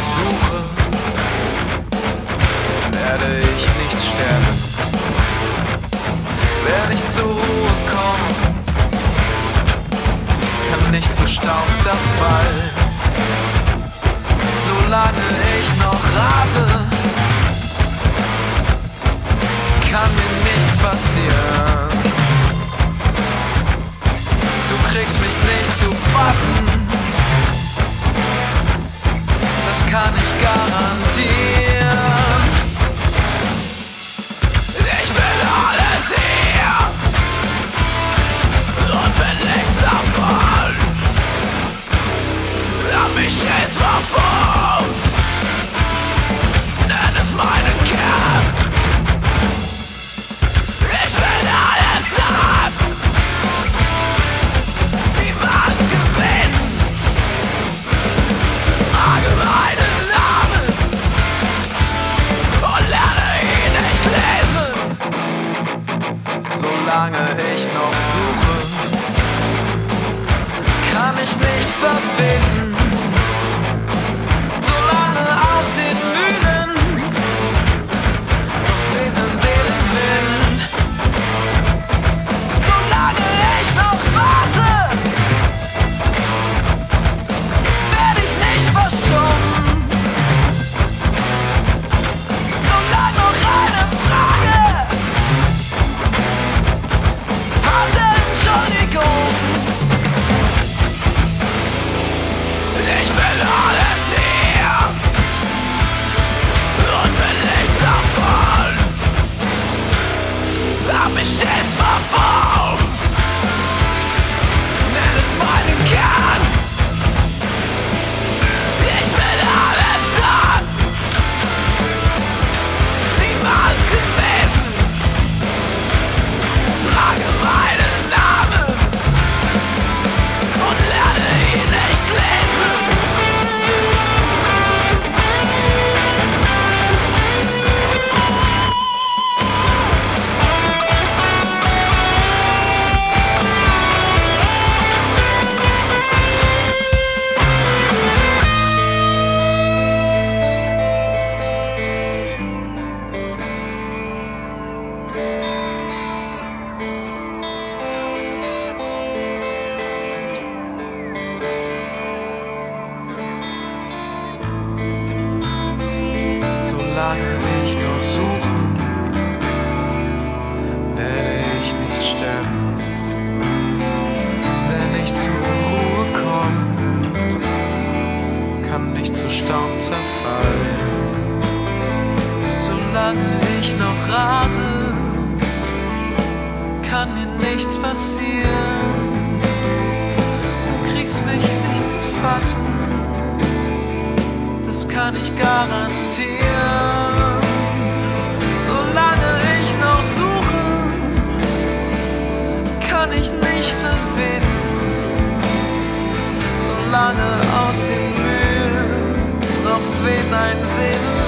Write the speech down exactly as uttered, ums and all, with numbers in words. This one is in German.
suche, werde ich nicht sterben. Wer nicht zur Ruhe kommt, kann nicht zu Staub zerfallen. Solange ich noch rase, kann mir nichts passieren. Du kriegst mich nicht zu fassen, das kann ich garantieren. Ich will alles hier und bin nichts davon. Hab mich jetzt verformt, nenn es meinen Kern. Ich bin alles das, niemals gewesen. Trage meinen Namen und lerne ihn nicht lesen. Solange ich noch suche, kann ich nicht verwesen. Solange aus den Mühlen noch weht ein Seelenwind. Solange ich noch warte, werde ich nicht verstummen. Solange noch eine Frage hat, Entschuldigung. Ich will alles hier und bin nichts davon. Hab mich stets verformt, nenn es meinen Kern. Ich will alles das, niemals gewesen. Trage meinen Namen und lerne ihn nicht lesen. Solange ich noch suche, werde ich nicht sterben. Wer nicht zur Ruhe kommt, kann nicht zu Staub zerfallen. Solange ich noch rase, kann mir nichts passieren. Du kriegst mich nicht zu fassen, das kann ich garantieren. Solange ich noch suche, kann ich nicht verwesen. Solange aus den Mühlen noch weht ein Seelenwind.